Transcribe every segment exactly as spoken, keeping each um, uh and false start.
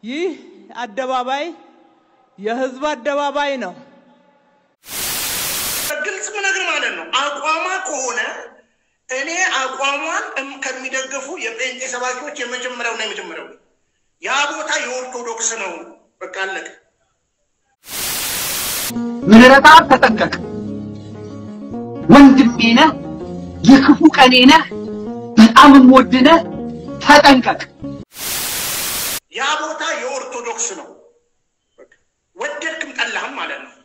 ይህ አደባባይ የህዝብ አደባባይ ነው ግልጽ ነገር ማለት ነው አቋማ ከሆነ እኔ አቋሟን ከሚደግፉ የጴንጤ ሰባኪዎች የመጀመሪያው ነው የመጀመሪያው ያ ቦታ የኦርቶዶክስ ነው በቃ አለቀ ምህረታ ተጠንቀቅ ወንድሜ ነህ የክፉ ቀኔ ነህ በጣም ወድነ ተጠንቀቅ ያ ቦታ የኦርቶዶክስ ነው በቃ ወደድክም ጠላህም ማለት ነው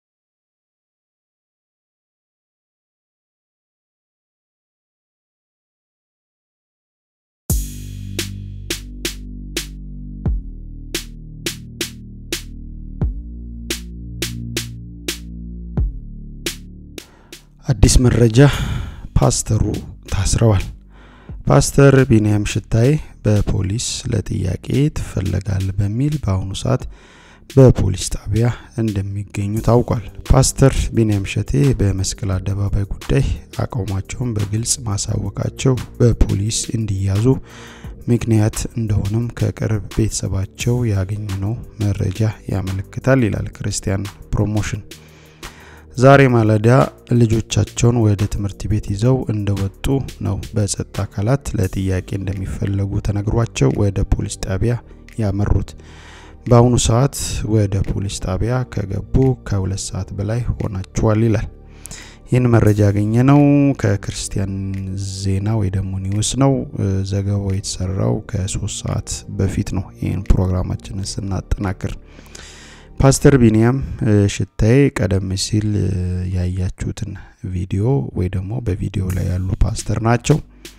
አዲስ መረጃ ፓስተሩ ታስረዋል ፓስተር ቢኒያም ሽታይ በፖሊስ ለጥያቄ ተፈለጋል በሚል በአሁኑ ሰዓት በፖሊስ ጣቢያ እንደሚገኙ ታውቋል ፓስተር ቢኒያም ሽቴ በመስቀል አደባባይ ጉዳይ አቋማቸውን በግልጽ ማሳወቃቸው በፖሊስ እንዲያዙ ምክንያት እንደሆነም ከቅርብ ቤተሰባቸው ያገኘነው መረጃ ያመለክታል ይላል ክርስቲያን ፕሮሞሽን ዛሬ ማለዳ ልጆቻቸውን ወደ ትምህርት ቤት ይዘው እንደወጡ ነው በጸጥታ አካላት ለጥያቄ እንደሚፈልጉ ተነግሯቸው ወደ ፖሊስ ጣቢያ ያመሩት በአሁኑ ሰዓት ወደ ፖሊስ ጣቢያ ከገቡ ከሁለት ሰዓት በላይ ሆናቸዋል ይላል ይህን መረጃ ያገኘነው ከክርስቲያን ዜና ወይ ደግሞ ኒውስ ነው ዘገባው የተሰራው ከሶስት ሰዓት በፊት ነው ይህን ፕሮግራማችንን ስናጠናክር ፓስተር ቢኒያም ሽታይ ቀደም ሲል ያያችሁትን ቪዲዮ ወይ ደግሞ በቪዲዮ ላይ ያሉ ፓስተር ናቸው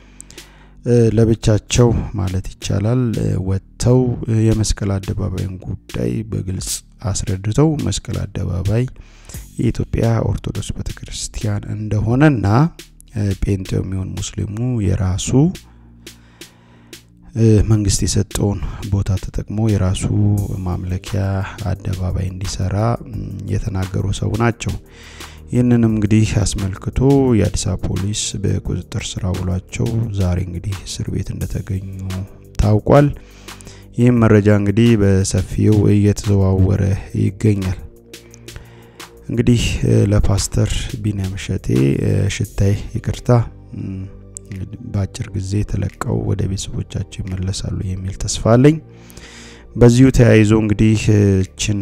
ለብቻቸው ማለት ይቻላል ወጥተው የመስቀል አደባባይን ጉዳይ በግልጽ አስረድተው መስቀል አደባባይ የኢትዮጵያ ኦርቶዶክስ ቤተክርስቲያን እንደሆነና ጴንጤው የሚሆን ሙስሊሙ የራሱ መንግስት የሰጠውን ቦታ ተጠቅሞ የራሱ ማምለኪያ አደባባይ እንዲሰራ የተናገሩ ሰው ናቸው ይህንንም እንግዲህ አስመልክቶ የአዲስ አበባ ፖሊስ በቁጥጥር ስር አውሏቸው ዛሬ እንግዲህ እስር ቤት እንደተገኙ ታውቋል ይህም መረጃ እንግዲህ በሰፊው እየተዘዋወረ ይገኛል እንግዲህ ለፓስተር ቢኒያም ሽቴ ሽታይ ይቅርታ በአጭር ጊዜ ተለቀው ወደ ቤተሰቦቻቸው ይመለሳሉ የሚል ተስፋ አለኝ በዚሁ ተያይዞ እንግዲህ እችን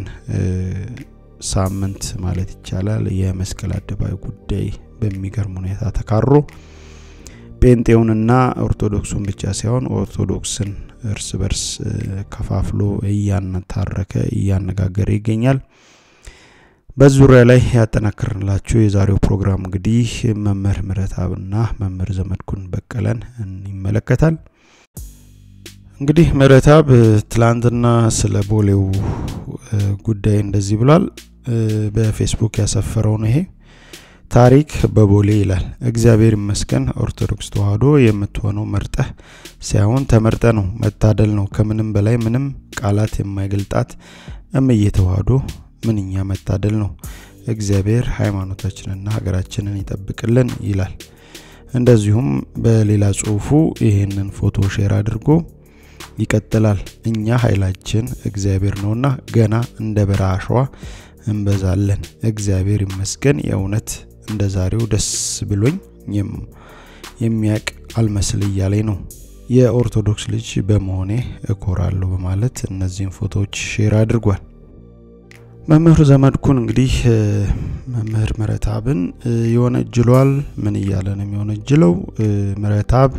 ሳምንት ማለት ይቻላል የመስቀል አደባባይ ጉዳይ በሚገርም ሁኔታ ተካሮ ጴንጤውንና ኦርቶዶክሱን ብቻ ሳይሆን ኦርቶዶክስን እርስ በርስ ከፋፍሎ እያነታረከ እያነጋገረ ይገኛል በዙሪያ ላይ ያጠናክርላችሁ የዛሬው ፕሮግራም እንግዲህ መምህር ምህረተአብና መምህር ዘመድኩን በቀለን እንመለከታል እንግዲህ ምህረተአብ ትላንትና ስለ ቦሌው ጉዳይ እንደዚህ ብሏል በፌስቡክ ያሰፈረው ነው ይሄ ታሪክ በቦሌ ይላል እግዚአብሔር ይመስገን ኦርቶዶክስ ተዋህዶ የምትሆነው መርጠህ ሳይሆን ተመርጠ ነው መታደል ነው ከምንም በላይ ምንም ቃላት የማይገልጣት እምዬ ተዋህዶ ምንኛ መታደል ነው እግዚአብሔር ሃይማኖታችንና ሀገራችንን ይጠብቅልን ይላል እንደዚሁም በሌላ ጽሁፉ ይሄንን ፎቶ ሼር አድርጎ ይቀጥላል እኛ ኃይላችን እግዚአብሔር ነውና ገና እንደ በራሽዋ እንበዛለን እግዚአብሔር ይመስገን የእውነት እንደዛሬው ደስ ብሎኝ የሚያቅ አልመስል ይያለኝ ነው የኦርቶዶክስ ልጅ በመሆኔ እኮራለሁ በማለት እነዚህን ፎቶዎች ሼር አድርጓል መምህር ዘመድኩን እንግዲህ መምህር ምህረተአብን ይወነጅሏል ምን ይያለ ነው የሚወነጅለው ምህረተአብ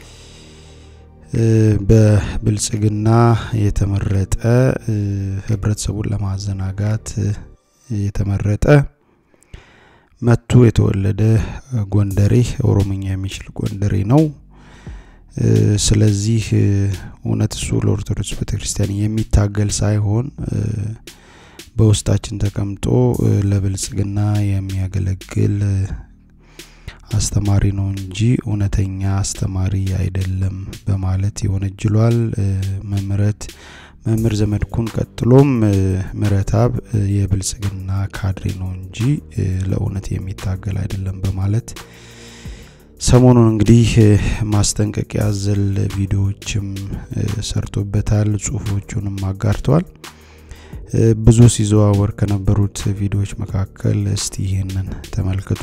በብልጽግና የተመረጠ ህብረተሰቡን ለማዘናጋት የተመረጠ መቱ የተወለደ ጎንደሬ ኦሮሞኛ የሚችል ጎንደሬ ነው ስለዚህ እውነት እሱ ለኦርቶዶክስ ቤተክርስቲያን የሚታገል ሳይሆን በውስጣችን ተቀምጦ ለብልጽግና የሚያገለግል አስተማሪ ነው እንጂ እውነተኛ አስተማሪ አይደለም በማለት ይወነጅሏል መምረት መምህር ዘመድኩን ቀጥሎም ምህረተአብ የብልጽግና ካድሬ ነው እንጂ ለእውነት የሚታገል አይደለም በማለት ሰሞኑን እንግዲህ ማስጠንቀቂያ አዘል ቪዲዮዎችም ሰርቶበታል ጽሁፎቹንም አጋርቷል ብዙ ሲዘዋወር ከነበሩት ቪዲዮዎች መካከል እስቲ ይሄንን ተመልከቱ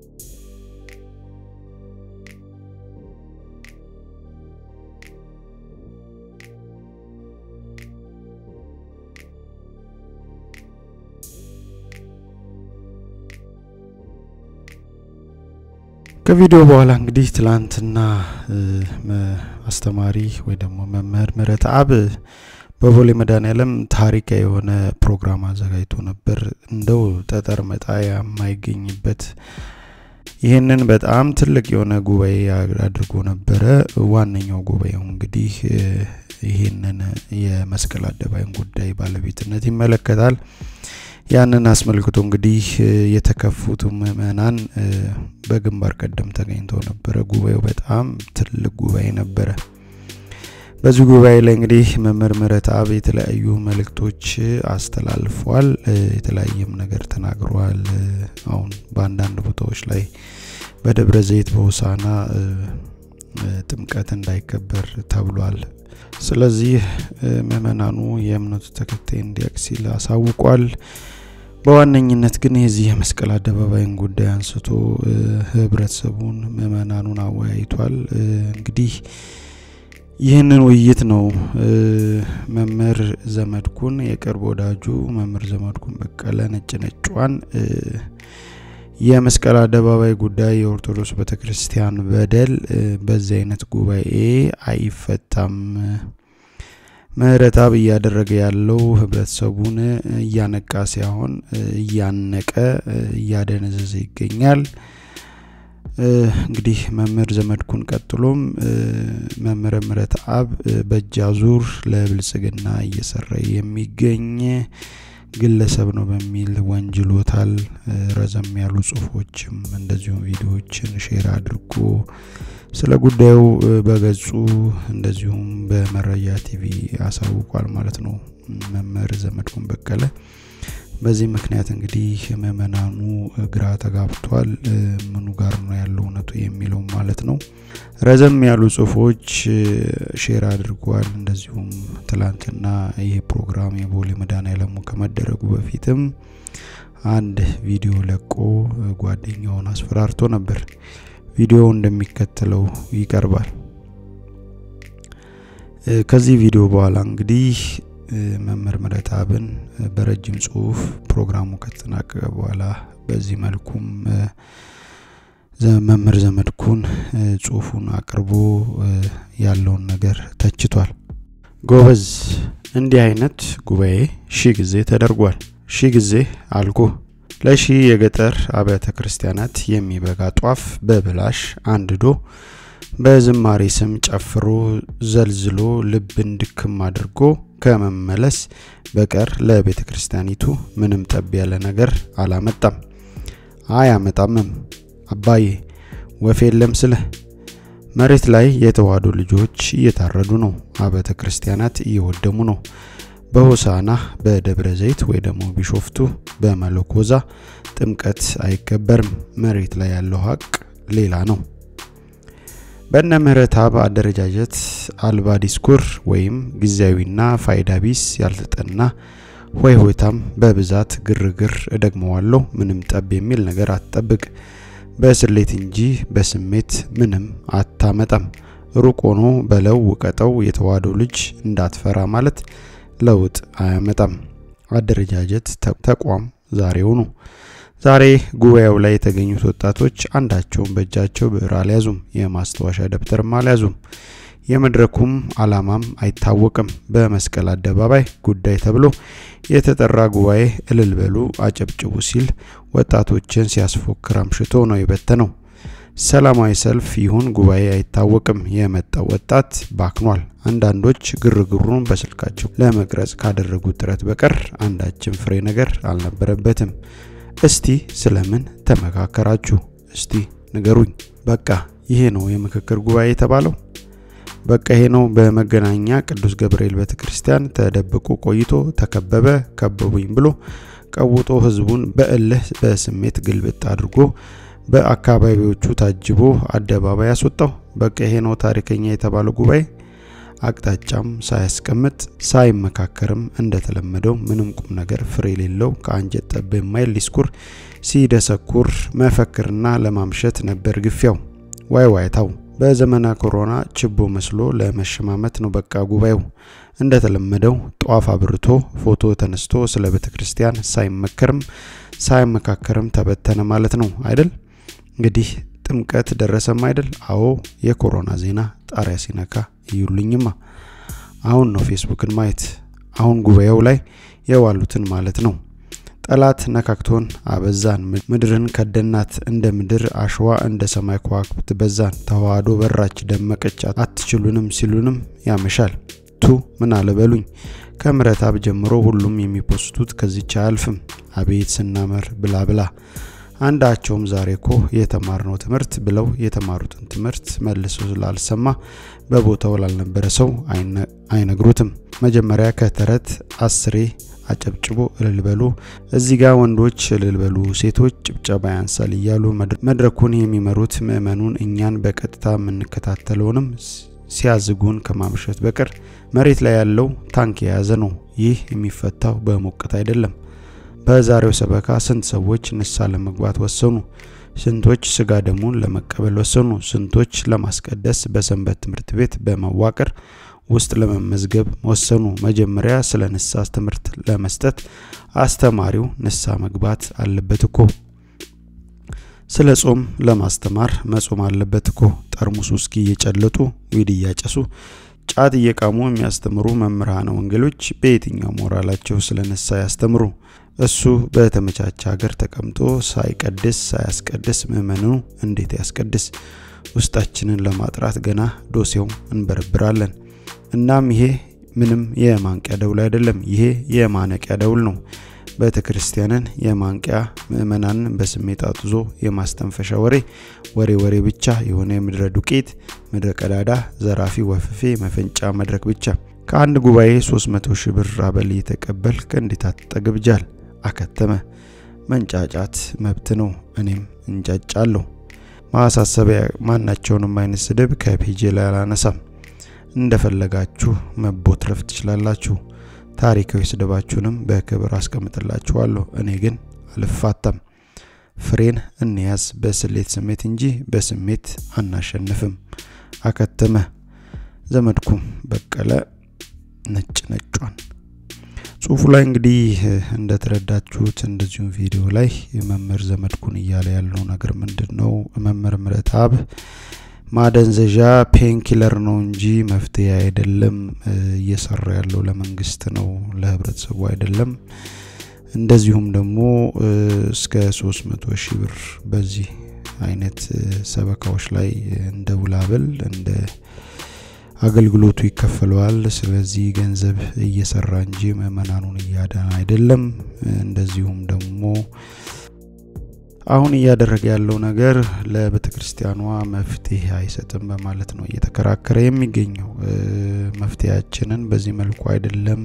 ከቪዲዮ በኋላ እንግዲህ ትላንትና አስተማሪ ወይ ደግሞ መምህር ምህረተአብ በቦሌ መድኃኔዓለም ታሪካዊ የሆነ ፕሮግራም አዘጋጅቶ ነበር እንደው ጠጠር መጣያ የማይገኝበት ይሄንን በጣም ትልቅ የሆነ ጉባኤ አድርጎ ነበር ዋነኛው ጉባኤው እንግዲህ ይሄንን የመስቀል አደባባይን ጉዳይ ባለቤትነት ይመለከታል ያንን አስመልክቶ እንግዲህ የተከፉት ምዕመናን በግንባር ቀደም ተገኝተው ነበር ጉባኤው በጣም ትልቅ ጉባኤ ነበር በዚህ ጉባኤ ላይ እንግዲህ መምህር ምህረተአብ የተለያዩ መልእክቶች አስተላልፈዋል የተለያየም ነገር ተናግሯል አሁን በአንዳንድ ቦታዎች ላይ በደብረ ዘይት በሆሳና ጥምቀት እንዳይከበር ተብሏል ስለዚህ ምዕመናኑ የእምነቱ ተከታይ እንዲያክሲል አሳውቋል በዋነኝነት ግን የዚህ የመስቀል አደባባይን ጉዳይ አንስቶ ህብረተሰቡን ምዕመናኑን አወያይቷል እንግዲህ ይህንን ውይይት ነው መምህር ዘመድኩን የቅርብ ወዳጁ መምህር ዘመድኩን በቀለ ነጭ ነጯን የመስቀል አደባባይ ጉዳይ የኦርቶዶክስ ቤተክርስቲያን በደል በዚህ አይነት ጉባኤ አይፈታም ምህረተአብ ያደረገ ያለው ህብረተሰቡን ያነቃ ሲሆን ያነቀ ያደነዘዘ ይገኛል እንግዲህ መምህር ዘመድኩን ቀጥሎም መምህር ምህረተአብ በጃዙር ለብልጽግና እየሰራ የሚገኝ ግለሰብ ነው በሚል ወንጅሎታል ረዘም ያሉ ጽሁፎችም እንደዚሁ ቪዲዮዎችን ሼር አድርጎ ስለ ጉዳዩ በገጹ እንደዚሁም በመረጃ ቲቪ አሳውቋል ማለት ነው መምህር ዘመድኩን በቀለ በዚህ ምክንያት እንግዲህ ምዕመናኑ ግራ ተጋብቷል ምኑ ጋር ነው ያለው እውነቱ የሚለው ማለት ነው ረዘም ያሉ ጽሁፎች ሼር አድርጓል እንደዚሁም ትላንትና ይሄ ፕሮግራም የቦሌ መድኃኔዓለም ከመደረጉ በፊትም አንድ ቪዲዮ ለቆ ጓደኛውን አስፈራርቶ ነበር ቪዲዮ እንደሚከተለው ይቀርባል ከዚህ ቪዲዮ በኋላ እንግዲህ መምህር ምህረተአብን በረጅም ጽሁፍ ፕሮግራሙ ከተጠናቀቀ በኋላ በዚህ መልኩም መምህር ዘመድኩን ጽሁፉን አቅርቦ ያለውን ነገር ተችቷል ጎበዝ እንዲህ አይነት ጉባኤ ሺ ጊዜ ተደርጓል ሺ ጊዜ አልኩ ለሺ የገጠር አብያተ ክርስቲያናት የሚበጋ ጧፍ በብላሽ አንድዶ በዝማሬ ስም ጨፍሮ ዘልዝሎ ልብን ድክም አድርጎ ከመመለስ በቀር ለቤተ ክርስቲያኒቱ ምንም ጠብ ያለ ነገር አላመጣም አያመጣምም አባዬ ወፍ የለም ስለ መሬት ላይ የተዋዶ ልጆች እየታረዱ ነው አብያተ ክርስቲያናት እየወደሙ ነው በሆሳና በደብረ ዘይት ወይ ደግሞ ቢሾፍቱ በመለኮዛ ጥምቀት አይከበርም መሬት ላይ ያለው ሀቅ ሌላ ነው በእነ ምህረተአብ አደረጃጀት አልባ ዲስኩር ወይም ጊዜያዊና ፋይዳ ቢስ ያልተጠና ወይ ሆይታም በብዛት ግርግር እደግመዋለሁ ምንም ጠብ የሚል ነገር አትጠብቅ በስሌት እንጂ በስሜት ምንም አታመጣም ሩቅ ሆኖ በለው ወቀጠው የተዋዶ ልጅ እንዳትፈራ ማለት ለውጥ አያመጣም አደረጃጀት ተቋም ዛሬው ነው ዛሬ ጉባኤው ላይ የተገኙት ወጣቶች አንዳቸውን በእጃቸው ብዕር አልያዙም የማስተዋሻ ደብተርም አልያዙም የመድረኩም አላማም አይታወቅም በመስቀል አደባባይ ጉዳይ ተብሎ የተጠራ ጉባኤ እልል በሉ አጨብጭቡ ሲል ወጣቶችን ሲያስፎክር አምሽቶ ነው የበተነው ሰላማዊ ሰልፍ ይሁን ጉባኤ አይታወቅም የመጣው ወጣት ባክኗል አንዳንዶች ግርግሩን በስልካቸው ለመቅረጽ ካደረጉት ጥረት በቀር አንዳችም ፍሬ ነገር አልነበረበትም እስቲ ስለምን ተመካከራችሁ እስቲ ንገሩኝ በቃ ይሄ ነው የምክክር ጉባኤ የተባለው በቃ ይሄ ነው በመገናኛ ቅዱስ ገብርኤል ቤተክርስቲያን ተደብቆ ቆይቶ ተከበበ ከበቡኝ ብሎ ቀውጦ ህዝቡን በእልህ በስሜት ግልብጥ አድርጎ በአካባቢዎቹ ታጅቦ አደባባይ ያስወጣው። በቃ ይሄ ነው ታሪከኛ የተባለው ጉባኤ። አቅጣጫም ሳያስቀምጥ ሳይመካከርም እንደተለመደው ምንም ቁም ነገር ፍሬ የሌለው ከአንጀት ጠብ የማይል ዲስኩር ሲደሰኩር መፈክርና ለማምሸት ነበር ግፊያው። ዋይ ዋይታው በዘመነ ኮሮና ችቦ መስሎ ለመሸማመት ነው በቃ ጉባኤው። እንደተለመደው ጧፍ አብርቶ ፎቶ ተነስቶ ስለ ቤተክርስቲያን ሳይመከርም ሳይመካከርም ተበተነ ማለት ነው አይደል? እንግዲህ ጥምቀት ደረሰም አይደል? አዎ የኮሮና ዜና ጣሪያ ሲነካ ይዩልኝማ። አሁን ነው ፌስቡክን ማየት፣ አሁን ጉባኤው ላይ የዋሉትን ማለት ነው። ጠላት ነካክቶን አበዛን፣ ምድርን ከደናት፣ እንደ ምድር አሸዋ እንደ ሰማይ ከዋክብት በዛን። ተዋህዶ በራች ደመቀች አትችሉንም ሲሉንም ያመሻል። ቱ ምን አለበሉኝ። ከምረታብ ጀምሮ ሁሉም የሚፖስቱት ከዚች አልፍም። አቤት ስናመር ብላ ብላ። አንዳቸውም ዛሬኮ የተማርነው ትምህርት ብለው የተማሩትን ትምህርት መልሶ ስላልሰማ በቦታው ላልነበረ ሰው አይነግሩትም። መጀመሪያ ከተረት አስሬ አጨብጭቦ እልልበሉ፣ እዚህ ጋር ወንዶች እልልበሉ፣ ሴቶች ጭብጨባ ያንሳል እያሉ መድረኩን የሚመሩት ምእመኑን እኛን በቀጥታ የምንከታተለውንም ሲያዝጉን ከማምሸት በቀር መሬት ላይ ያለው ታንክ የያዘ ነው። ይህ የሚፈታው በሞቅት አይደለም። በዛሬው ሰበካ ስንት ሰዎች ንስሐ ለመግባት ወሰኑ? ስንቶች ስጋ ደሙን ለመቀበል ወሰኑ? ስንቶች ለማስቀደስ በሰንበት ትምህርት ቤት በመዋቅር ውስጥ ለመመዝገብ ወሰኑ? መጀመሪያ ስለ ንስሐ ትምህርት ለመስጠት አስተማሪው ንስሐ መግባት አለበት እኮ። ስለ ጾም ለማስተማር መጾም አለበት እኮ። ጠርሙስ ውስኪ እየጨለጡ ዊድ እያጨሱ ጫት እየቃሙ የሚያስተምሩ መምህራን ወንጌሎች በየትኛው ሞራላቸው ስለ ንስሐ ያስተምሩ? እሱ በተመቻቸ ሀገር ተቀምጦ ሳይቀድስ ሳያስቀድስ ምእመኑ እንዴት ያስቀድስ? ውስጣችንን ለማጥራት ገና ዶሴው እንበረብራለን። እናም ይሄ ምንም የማንቂያ ደውል አይደለም፣ ይሄ የማነቂያ ደውል ነው። ቤተክርስቲያንን የማንቂያ ምእመናንን በስሜት አጥዞ የማስተንፈሻ ወሬ ወሬ ወሬ ብቻ የሆነ የምድረ ዱቄት ምድረ ቀዳዳ ዘራፊ ወፍፌ መፈንጫ መድረክ ብቻ። ከአንድ ጉባኤ ሶስት መቶ ሺህ ብር አበል የተቀበልክ እንዴት አትጠግብጃል? አከተመ። መንጫጫት መብት ነው፣ እኔም እንጫጫለሁ። ማሳሰቢያ፣ ማናቸውንም አይነት ስድብ ከፔጅ ላይ አላነሳም። እንደፈለጋችሁ መቦትረፍ ትችላላችሁ። ታሪካዊ ስድባችሁንም በክብር አስቀምጥላችኋለሁ። እኔ ግን አልፋታም። ፍሬን እንያዝ በስሌት ስሜት እንጂ በስሜት አናሸንፍም። አከተመ። ዘመድኩም በቀለ ነጭ ነጯን። ጽሁፉ ላይ እንግዲህ እንደተረዳችሁት እንደዚሁ ቪዲዮ ላይ መምህር ዘመድኩን እያለ ያለው ነገር ምንድነው? መምህር ምረታብ ማደንዘዣ ፔንኪለር ነው እንጂ መፍትሄ አይደለም፣ እየሰራ ያለው ለመንግስት ነው ለህብረተሰቡ አይደለም። እንደዚሁም ደግሞ እስከ ሶስት መቶ ሺህ ብር በዚህ አይነት ሰበካዎች ላይ እንደ ውላበል እንደ አገልግሎቱ ይከፈለዋል። ስለዚህ ገንዘብ እየሰራ እንጂ ምእመናኑን እያዳነ አይደለም። እንደዚሁም ደግሞ አሁን እያደረገ ያለው ነገር ለቤተክርስቲያኗ መፍትሄ አይሰጥም በማለት ነው እየተከራከረ የሚገኘው። መፍትሄያችንን በዚህ መልኩ አይደለም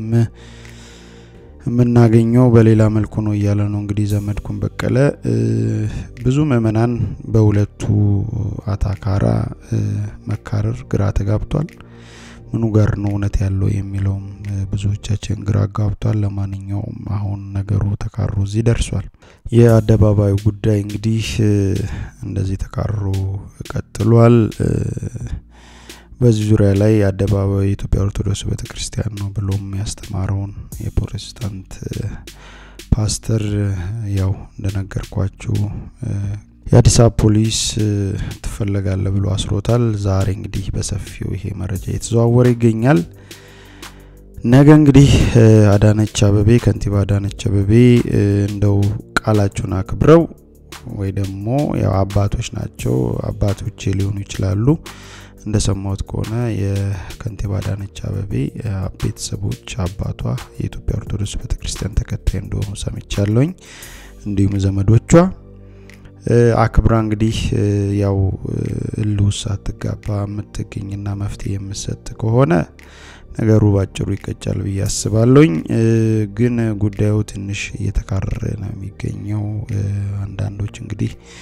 ምናገኘው በሌላ መልኩ ነው እያለ ነው እንግዲህ ዘመድኩን በቀለ። ብዙ ምእመናን በሁለቱ አታካራ መካረር ግራ ተጋብቷል። ምኑ ጋር ነው እውነት ያለው የሚለው ብዙዎቻችን ግራ ጋብቷል። ለማንኛውም አሁን ነገሩ ተካሮ እዚህ ደርሷል። የአደባባዩ ጉዳይ እንግዲህ እንደዚህ ተካሮ ቀጥሏል። በዚህ ዙሪያ ላይ አደባባዩ የኢትዮጵያ ኦርቶዶክስ ቤተክርስቲያን ነው ብሎም ያስተማረውን የፕሮቴስታንት ፓስተር ያው እንደነገርኳችሁ የአዲስ አበባ ፖሊስ ተፈለጋለ ብሎ አስሮታል። ዛሬ እንግዲህ በሰፊው ይሄ መረጃ የተዘዋወረ ይገኛል። ነገ እንግዲህ አዳነች አበቤ ከንቲባ አዳነች አበቤ እንደው ቃላቸውን አክብረው ወይ ደግሞ ያው አባቶች ናቸው አባቶች ሊሆኑ ይችላሉ እንደሰማሁት ከሆነ የከንቲባ አዳነች አበቤ ቤተሰቦች አባቷ የኢትዮጵያ ኦርቶዶክስ ቤተክርስቲያን ተከታይ እንደሆኑ ሰምቻለሁኝ። እንዲሁም ዘመዶቿ አክብራ እንግዲህ ያው ልውሳት ተጋባ ምትገኝና መፍትሄ የምሰጥ ከሆነ ነገሩ ባጭሩ ይቀጫል ብዬ አስባለሁኝ። ግን ጉዳዩ ትንሽ እየተካረረ ነው የሚገኘው። አንዳንዶች እንግዲህ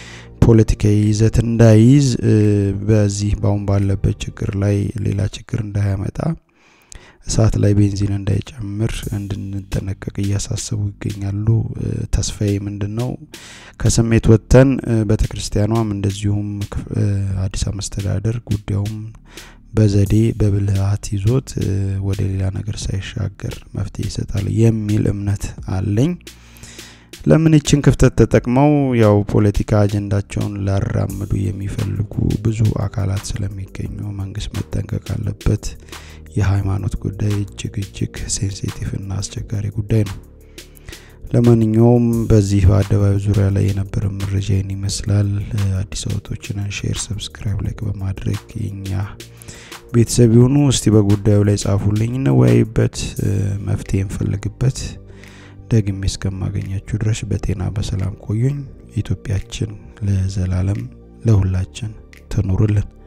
ፖለቲካዊ ይዘት እንዳይዝ በዚህ ባውን ባለበት ችግር ላይ ሌላ ችግር እንዳያመጣ እሳት ላይ ቤንዚን እንዳይጨምር እንድንጠነቀቅ እያሳሰቡ ይገኛሉ። ተስፋዬ ምንድነው ከስሜት ወጥተን በተክርስቲያኗም እንደዚሁም አዲስ አመስተዳደር ጉዳዩም በዘዴ በብልሃት ይዞት ወደ ሌላ ነገር ሳይሻገር መፍትሄ ይሰጣል የሚል እምነት አለኝ። ለምን እቺን ክፍተት ተጠቅመው ያው ፖለቲካ አጀንዳቸውን ላራምዱ የሚፈልጉ ብዙ አካላት ስለሚገኙ መንግስት መጠንቀቅ አለበት። የሃይማኖት ጉዳይ እጅግ እጅግ ሴንሲቲቭ እና አስቸጋሪ ጉዳይ ነው። ለማንኛውም በዚህ በአደባባይ ዙሪያ ላይ የነበረ መረጃ ይመስላል። አዲስ አውቶችን ሼር ሰብስክራይብ ላይክ በማድረግ የኛ ቤተሰብ ይሁኑ። እስቲ በጉዳዩ ላይ ጻፉልኝ ነው ወይበት መፍትሄ እንፈልግበት። ደግሜ እስከማገኛችሁ ድረስ በጤና በሰላም ቆዩኝ። ኢትዮጵያችን ለዘላለም ለሁላችን ትኑርልን።